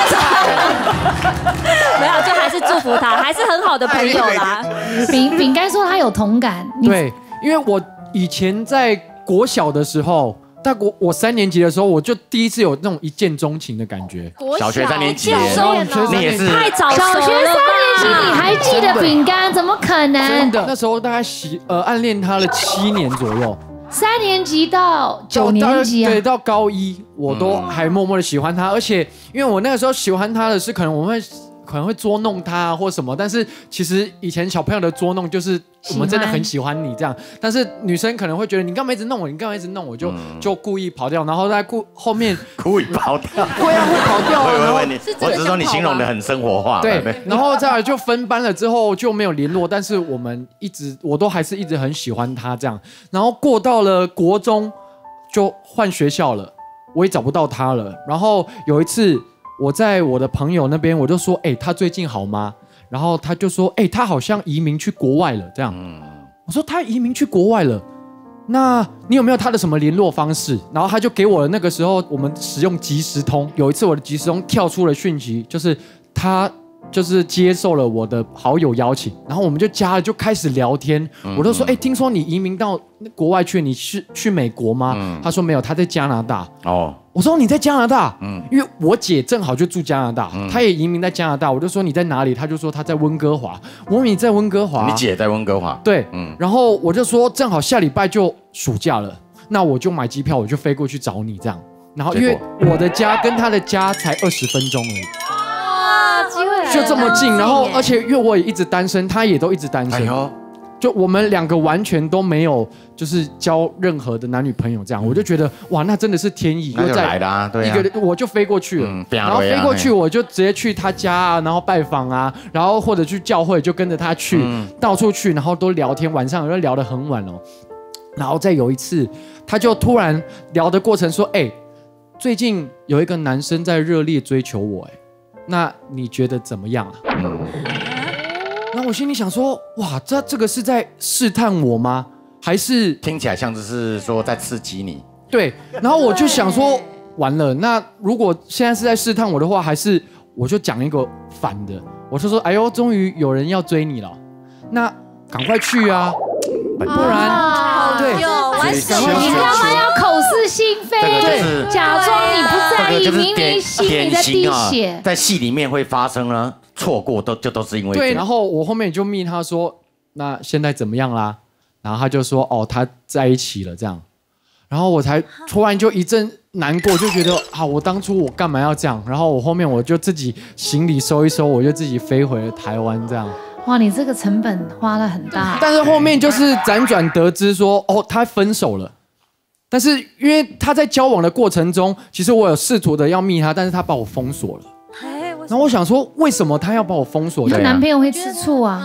对，没有，就还是祝福他，还是很好的朋友啦。 饼饼干说他有同感， 对，因为我以前在国小的时候。在我我三年级的时候，我就第一次有那种一见钟情的感觉。 小学三年级， 你也是太早熟了。 小学三年级你还记得饼干？怎么可能？ 真的，那时候大概喜呃暗恋他了七年左右。 三年级到九年级啊， 对，到高一我都还默默的喜欢他，而且因为我那个时候喜欢他的是可能我们会。可能会捉弄他或什么，但是其实以前小朋友的捉弄就是我们真的很喜欢你这样，但是女生可能会觉得你干嘛一直弄我，你干嘛一直弄我，就、嗯、就故意跑掉，然后在故后面故意跑掉， 对啊，会跑掉、啊。 喂喂喂，你我只是说你形容的很生活化， 对，然后再来就分班了之后就没有联络，但是我们一直我都还是一直很喜欢他这样，然后过到了国中就换学校了，我也找不到他了，然后有一次。我在我的朋友那边，我就说，哎、欸，他最近好吗？然后他就说，哎、欸，他好像移民去国外了，这样。嗯、我说他移民去国外了，那你有没有他的什么联络方式？然后他就给我了那个时候我们使用即时通，有一次我的即时通跳出了讯息，就是他就是接受了我的好友邀请，然后我们就加了，就开始聊天。嗯、我就说，哎、欸，听说你移民到国外去，你是去美国吗？嗯、他说没有，他在加拿大。哦。我说你在加拿大，嗯，因为我姐正好就住加拿大，嗯、她也移民在加拿大，我就说你在哪里？她就说她在温哥华。我说你在温哥华， 你姐在温哥华， 对，嗯，然后我就说正好下礼拜就暑假了，那我就买机票，我就飞过去找你这样。然后因为我的家跟她的家才二十分钟而已， 哇，机会就这么近。然后而且因为我也一直单身，她也都一直单身。哎呦就我们两个完全都没有，就是交任何的男女朋友这样，嗯、我就觉得哇，那真的是天意， 那就来了啊，对啊， 一个我就飞过去了，嗯、然后飞过去我就直接去他家啊，然后拜访啊，然后或者去教会就跟着他去，嗯、到处去，然后都聊天，晚上又聊得很晚哦，然后再有一次，他就突然聊的过程说，哎、欸，最近有一个男生在热烈追求我，哎，那你觉得怎么样啊？嗯然后我心里想说，哇，这这个是在试探我吗？还是听起来像是说在刺激你？ 对。然后我就想说，完了，那如果现在是在试探我的话，还是我就讲一个反的，我就说，哎呦，终于有人要追你了，那赶快去啊，不然， 啊、对， 你干嘛要口是心非？ 对， 假装你不在意，明明心里在滴血， 在戏里面会发生呢。错过都就都是因为对，然后我后面就密他说，那现在怎么样啦？然后他就说，哦，他在一起了这样，然后我才突然就一阵难过，就觉得啊，我当初我干嘛要这样？然后我后面我就自己行李收一收，我就自己飞回了台湾这样。 哇，你这个成本花了很大。 但是后面就是辗转得知说，哦，他分手了。但是因为他在交往的过程中，其实我有试图的要密他，但是他把我封锁了。然后我想说，为什么他要把我封锁？ 她男朋友会吃醋啊？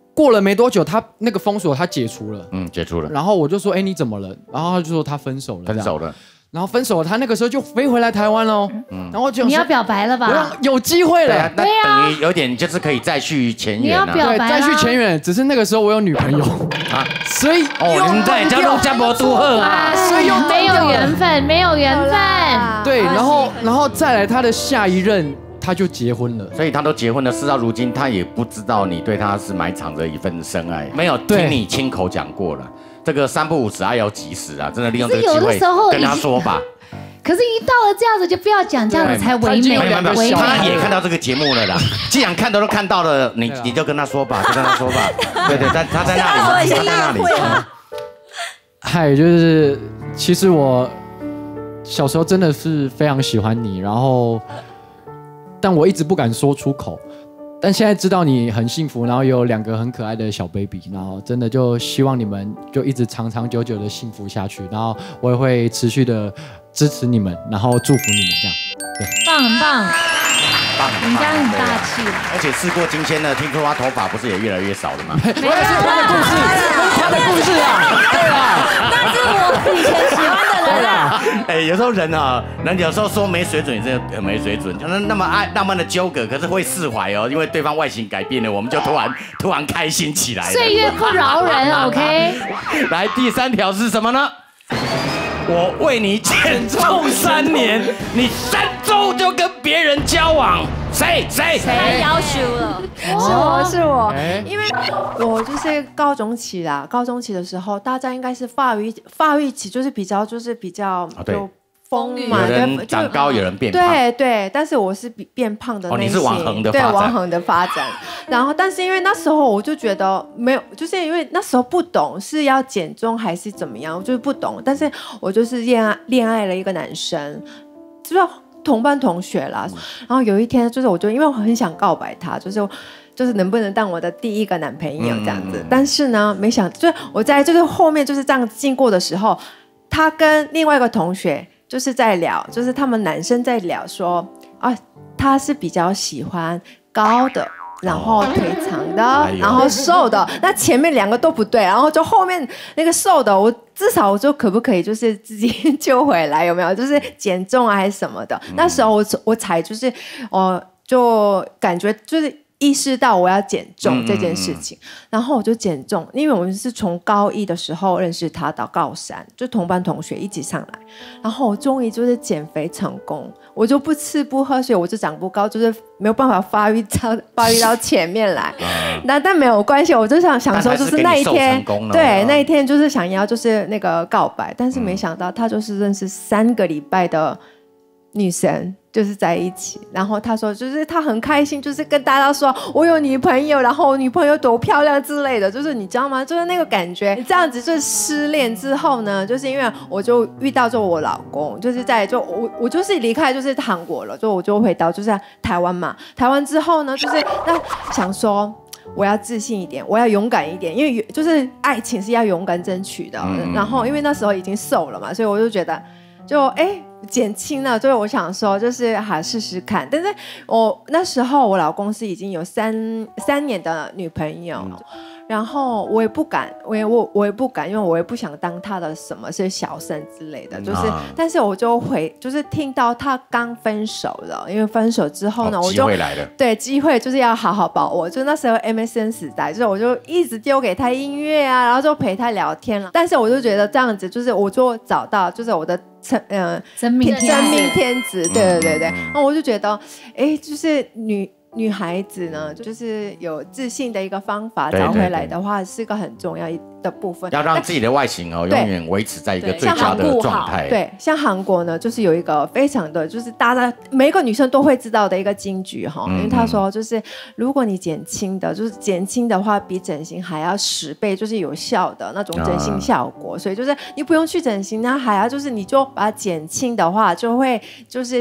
过了没多久，他那个封锁他解除了， 嗯，解除了。 然后我就说，哎，你怎么了？然后他就说他分手了， 分手了。 然后分手了，他那个时候就飞回来台湾喽。嗯，然后就你要表白了吧？ 有机会了， 那等于有点就是可以再续前缘啊。 你要表白再续前缘，只是那个时候我有女朋友啊，所以哦，你在加入加博杜赫啊， 所以没有缘分，没有缘分。 对，然后然后再来他的下一任。他就结婚了， 所以他都结婚了，事到如今他也不知道你对他是埋藏着一份深爱，没有听你亲口讲过了。这个三不五时，爱要及时啊！真的利用这个机会跟他说吧。 可是，一到了这样子就不要讲，这样子才唯美。 唯美，他也看到这个节目了啦。既然看到都看到了，你你就跟他说吧，就跟他说吧。对对，他他在那里，他在那里。 嗨，就是其实我小时候真的是非常喜欢你，然后。但我一直不敢说出口，但现在知道你很幸福，然后有两个很可爱的小 baby， 然后真的就希望你们就一直长长久久的幸福下去，然后我也会持续的支持你们，然后祝福你们这样。对， 棒很棒， 棒， 人家很大气。 而且事过境迁呢，听说他头发不是也越来越少了吗？ 没有，是他的故事，他的故事啊，对啊， 那是我以前喜欢的人啊。 哎，有时候人啊，人有时候说没水准也真的没水准，可能那么爱浪漫的纠葛，可是会释怀哦，因为对方外形改变了，我们就突然突然开心起来了。 岁月不饶人 ，OK。 来，第三条是什么呢？我为你减重三年，你三周就跟别人交往，谁谁谁要求了？ 是我是我，因为我就是高中期啦，高中期的时候，大家应该是发育发育期，就是比较就是比较有风嘛， 有人长高，有人变胖， 对对，但是我是比变胖的那些， 哦，你是往横的发展， 对，往横的发展。然后，但是因为那时候我就觉得没有，就是因为那时候不懂是要减重还是怎么样，我就是不懂。但是我就是恋爱恋爱了一个男生，就是同班同学啦。然后有一天，就是我就因为我很想告白他，就是就是能不能当我的第一个男朋友这样子。嗯、但是呢，没想就是我在就是后面就是这样经过的时候，他跟另外一个同学就是在聊，就是他们男生在聊说啊，他是比较喜欢高的。然后腿长的，哎、然后瘦的，那前面两个都不对，然后就后面那个瘦的，我至少我就可不可以就是自己救回来，有没有？就是减重啊还是什么的？嗯、那时候我我才就是哦，就感觉就是意识到我要减重这件事情，嗯嗯嗯然后我就减重，因为我们是从高一的时候认识他到高三，就同班同学一起上来，然后我终于就是减肥成功。我就不吃不喝，所以我就长不高，就是没有办法发育到发育到前面来。那但没有关系，我就想想说，就是那一天，对，那一天就是想要就是那个告白，但是没想到他就是认识三个礼拜的女神。就是在一起，然后他说，就是他很开心，就是跟大家说我有女朋友，然后我女朋友多漂亮之类的，就是你知道吗？就是那个感觉，这样子就是失恋之后呢，就是因为我就遇到就我老公，就是在就我我就是离开就是韩国了，就我就回到就是台湾嘛，台湾之后呢，就是那想说。我要自信一点，我要勇敢一点，因为就是爱情是要勇敢争取的。嗯、然后因为那时候已经瘦了嘛，所以我就觉得就哎。减轻了，所以我想说，就是还试试看。但是我那时候我老公是已经有三三年的女朋友，嗯、然后我也不敢，我也我我也不敢，因为我也不想当他的什么是小三之类的。就是，啊、但是我就回，就是听到他刚分手了，因为分手之后呢， 哦、 我就机会来了， 对机会就是要好好把握。就那时候 M S N 时代，就是我就一直丢给他音乐啊，然后就陪他聊天了。但是我就觉得这样子，就是我就找到，就是我的。 嗯，真命真命天子，对对对对。然后我就觉得，哎，就是女女孩子呢，就是有自信的一个方法，找回来的话是个很重要的部分。 要让自己的外形哦，永远维持在一个最佳的状态。 对，像韩国呢，就是有一个非常的，就是大家每一个女生都会知道的一个金句哈，因为他说就是如果你减轻的，就是减轻的话比整形还要十倍，就是有效的那种整形效果。所以就是你不用去整形，那还要就是你就把它减轻的话，就会就是。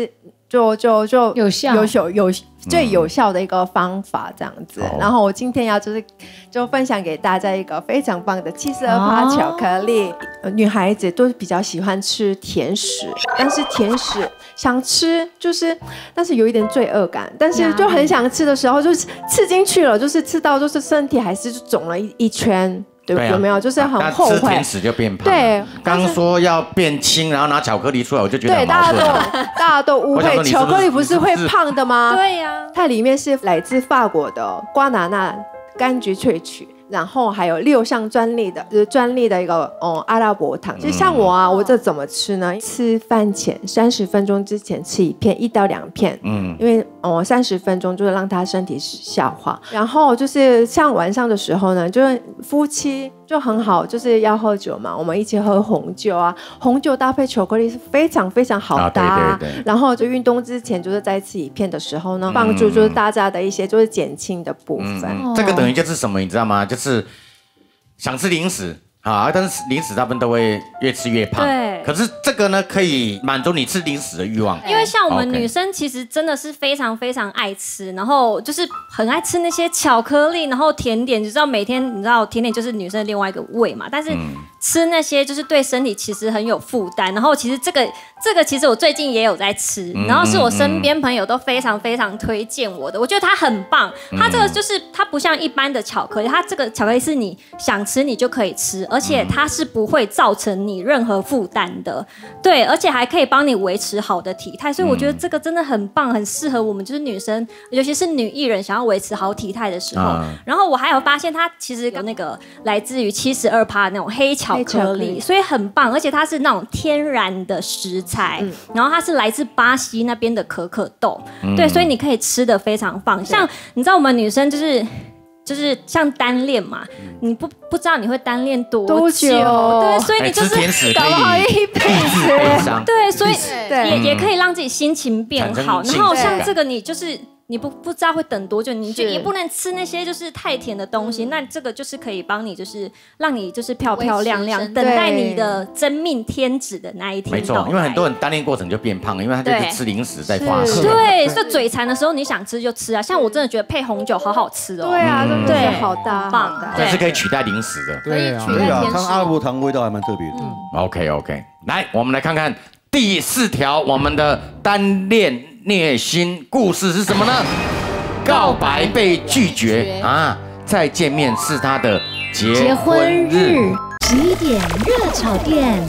就就就有效有有有最有效的一个方法这样子。 嗯、 然后我今天要就是就分享给大家一个非常棒的七十二趴巧克力。哦、女孩子都比较喜欢吃甜食，但是甜食想吃就是，但是有一点罪恶感，但是就很想吃的时候，就是吃进去了，就是吃到就是身体还是肿了一一圈。对，有没有？就是很后悔。 吃甜食就变胖。 对， 刚说要变轻，然后拿巧克力出来，我就觉得很矛盾。 对，大家都大家都误会，巧克力不是会胖的吗？ 对呀， 它里面是来自法国的瓜纳纳柑橘萃取。然后还有六项专利的，就是专利的一个哦阿拉伯糖。就像我啊，我这怎么吃呢？吃饭前三十分钟之前吃一片，一到两片，嗯，因为哦三十分钟就是让它身体消化。然后就是像晚上的时候呢，就是夫妻就很好，就是要喝酒嘛，我们一起喝红酒啊，红酒搭配巧克力是非常非常好搭。啊、对对对。然后就运动之前就是再吃一片的时候呢，帮助就是大家的一些就是减轻的部分。嗯嗯、这个等于就是什么，你知道吗？就是是想吃零食啊，但是零食大部分都会越吃越胖。 对。 可是这个呢，可以满足你吃零食的欲望。 因为像我们女生其实真的是非常非常爱吃，然后就是很爱吃那些巧克力，然后甜点。你知道每天你知道甜点就是女生的另外一个胃嘛，但是吃那些就是对身体其实很有负担。然后其实这个这个其实我最近也有在吃，然后是我身边朋友都非常非常推荐我的。我觉得它很棒，它这个就是它不像一般的巧克力，它这个巧克力是你想吃你就可以吃，而且它是不会造成你任何负担的，对，而且还可以帮你维持好的体态，所以我觉得这个真的很棒，很适合我们就是女生，尤其是女艺人想要维持好体态的时候。啊、然后我还有发现它其实有那个来自于七十二趴那种黑巧克力，所以很棒，而且它是那种天然的食材，嗯、然后它是来自巴西那边的可可豆，嗯、对，所以你可以吃得非常放心。像你知道我们女生就是。就是像单恋嘛，你不不知道你会单恋多久，多久对，所以你就是搞不好一辈子， 对，所以也也可以让自己心情变好。然后像这个，你就是你不不知道会等多久，你就也不能吃那些就是太甜的东西。那这个就是可以帮你，就是让你就是漂漂亮亮，等待你的真命天子的那一天。 没错，因为很多人单恋过程就变胖了，因为他就是吃零食在发射。 对，所以嘴馋的时候你想吃就吃啊。像我真的觉得配红酒好好吃哦。 对啊，真的是好大棒的， 这是可以取代零食的。 对啊，对啊，它阿拉伯糖味道还蛮特别的。 OK OK， 来，我们来看看第四条，我们的单恋虐心故事是什么呢？告白被拒绝啊！再见面是他的结婚日。 十一点热炒店。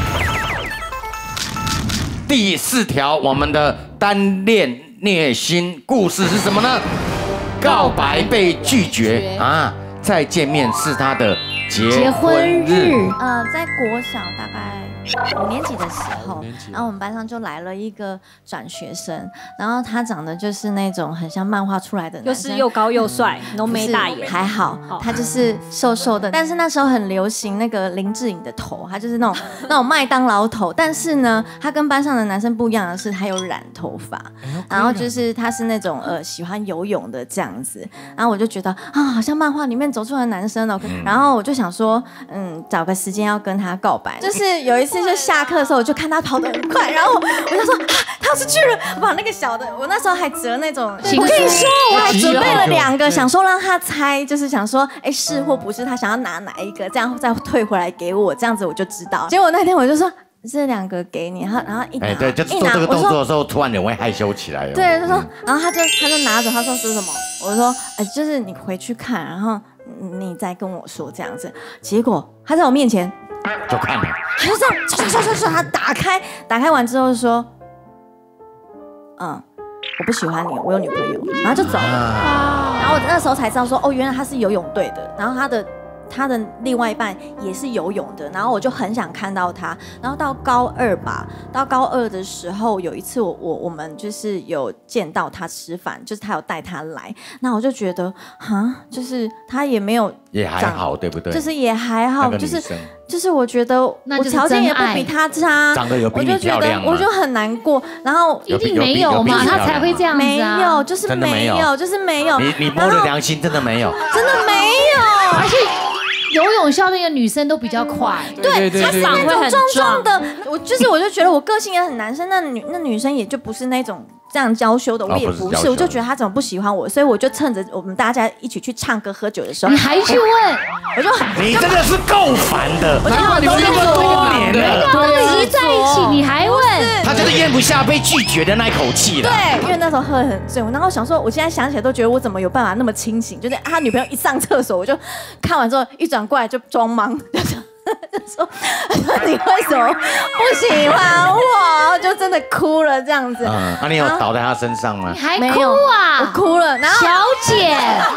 第四条，我们的单恋虐心故事是什么呢？告白被拒绝啊！再见面是他的结婚日。 呃，在国小大概五年级的时候，然后我们班上就来了一个转学生，然后他长得就是那种很像漫画出来的男生， 就是又高又帅，浓眉大眼， 还好，他就是瘦瘦的。但是那时候很流行那个林志颖的头，他就是那种那种麦当劳头。但是呢，他跟班上的男生不一样的是，他有染头发，然后就是他是那种呃喜欢游泳的这样子。然后我就觉得啊，好像漫画里面走出来的男生哦。然后我就想说，嗯，找个时间要跟他告白。就是有一次。就下课的时候，我就看他跑得很快，然后我就说、啊、他要出去了，我把那个小的，我那时候还折那种，我跟你说，我还准备了两个，想说让他猜，就是想说，哎是或不是，他想要拿哪一个，这样再退回来给我，这样子我就知道。结果那天我就说。这两个给你，然后然后一拿，哎、欸、 对，就做这个动作的时候，突然人会害羞起来了。 对，他说，然后他就他就拿着，他说是什么？我说，哎、欸，就是你回去看，然后你再跟我说这样子。结果他在我面前。 就看了， 他就这样唰唰唰唰，他打开，打开完之后说，嗯，我不喜欢你，我有女朋友，然后就走了。啊、然后我那时候才知道说，哦，原来他是游泳队的，然后他的他的另外一半也是游泳的，然后我就很想看到他。然后到高二吧，到高二的时候，有一次我我我们就是有见到他吃饭，就是他有带他来，那我就觉得，哈，就是他也没有也还好，对不对？ 就是也还好，就是。就是我觉得我条件也不比他差， 长得有比你漂亮吗？ 我就觉得我就很难过，然后一定没有嘛，他才会这样子啊。 没有，就是没有，就是没有。 你你摸着良心真的没有， 真的没有。 而且游泳校那个女生都比较快， 对，她是那种壮壮的，我就是我就觉得我个性也很男生，那女那女生也就不是那种。这样娇羞的我也不是，我就觉得他怎么不喜欢我，所以我就趁着我们大家一起去唱歌喝酒的时候， 你还去问， 我就你真的是够烦的， 难怪你们那么多年了， 对，一在一起你还问， 他就是咽不下被拒绝的那口气了。 对，因为那时候喝很醉，然后想说，我现在想起来都觉得我怎么有办法那么清醒？就是他女朋友一上厕所，我就看完之后一转过来就装忙。就说你为什么不喜欢我？就真的哭了这样子。 嗯，那你有倒在他身上吗？ 你还哭啊？ 我哭了。然后小姐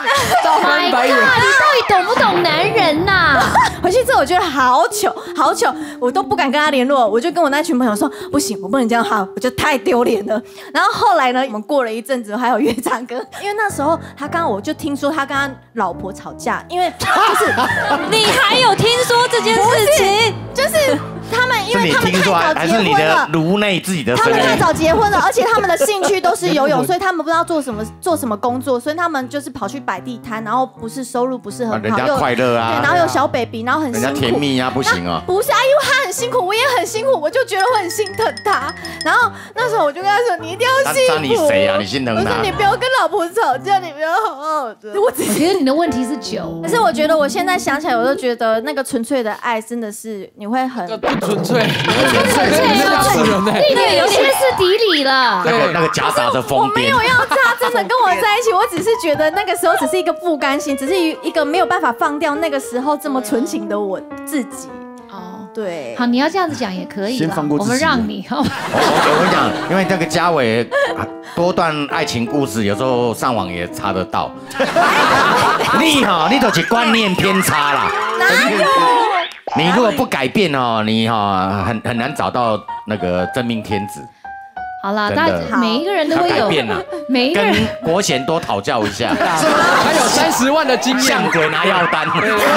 ，My God， 你到底懂不懂男人呐？ 回去之后我觉得好糗，好糗，我都不敢跟他联络。我就跟我那群朋友说，不行，我不能这样哈，我觉得太丢脸了。然后后来呢，我们过了一阵子还有约唱歌，因为那时候他刚刚我就听说他跟他老婆吵架，因为就是你还有听说这件事情， 就是他们，因为他们太早结婚了， 颅内自己的他们太早结婚了，而且他们的兴趣都是游泳，所以他们不知道做什么做什么工作，所以他们就是跑去摆地摊，然后不是收入不是很好， 人家快乐啊， 对，然后有小 baby， 然后很辛苦， 人家甜蜜啊，不行啊， 不是啊，因为他很辛苦，我也很辛苦，我就觉得我很心疼他。然后那时候我就跟他说，你一定要幸福。 那你谁啊？你心疼他？ 我说你不要跟老婆吵架，你不要好好的。 我只觉得你的问题是酒， 可是我觉得我现在想起来，我都觉得那个纯粹的爱真的是你会很不纯粹， 不纯粹，那个有歇斯底里了。 那个那个夹杂着疯癫。 我没有要他真的跟我在一起，我只是觉得那个时候只是一个不甘心，只是一个没有办法放掉那个时候这么纯情的我自己。哦，对， 好，你要这样子讲也可以啦，我们让你。我我跟你讲，因为这个嘉伟多段爱情故事，有时候上网也查得到。你哈，你就是观念偏差啦。 哪有？ 你如果不改变哦，你哈很很难找到那个真命天子。 好啦，大家每一个人都会有，每一个人跟国贤多讨教一下。 他有三十万的经验， 像鬼拿药单。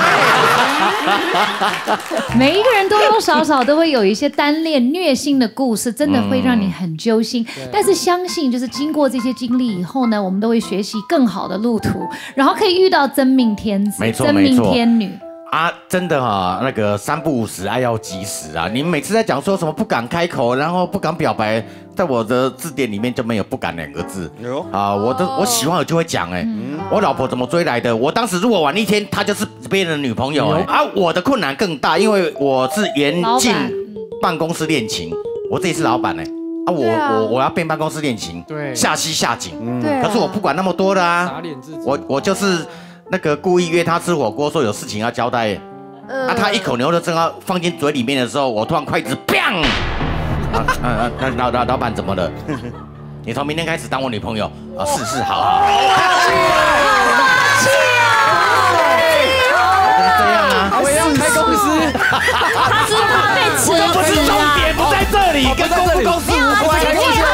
每一个人多多少少都会有一些单恋虐心的故事，真的会让你很揪心。但是相信，就是经过这些经历以后呢，我们都会学习更好的路途，然后可以遇到真命天子、真命天女。 啊，真的哈、啊，那个三不五时，爱要及时啊！你们每次在讲说什么不敢开口，然后不敢表白，在我的字典里面就没有不敢两个字。啊，我的我喜欢我就会讲哎、欸，嗯、我老婆怎么追来的？我当时如果晚一天，她就是别人的女朋友、欸。啊，我的困难更大，因为我是严禁办公室恋情，我自己是老板哎、欸。啊，我啊我我要变办公室恋情，对，下西下井，嗯，对、啊。可是我不管那么多的啊，我我就是。那个故意约他吃火锅，说有事情要交代。呃、啊，他一口牛肉正要放进嘴里面的时候，我突然筷子砰！啊啊啊！老老老板怎么了？你从明天开始当我女朋友啊？是是，好好。好气啊！我就是这样啊！ 我也要开公司。 他是怕被吃不是重点，不在这里，跟公不公司无关。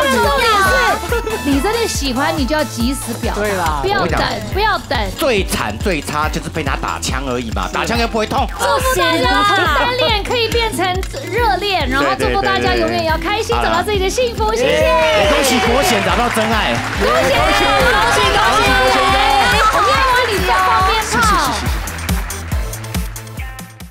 你真的喜欢，你就要及时表达，对啦，不要等，不要等。 最惨最差就是被他打枪而已嘛，打枪又不会痛。 祝福大家从单恋可以变成热恋，然后祝福大家永远要开心，找到自己的幸福。谢谢。 恭喜国贤找到真爱。 恭喜恭喜恭喜！我们要往里走。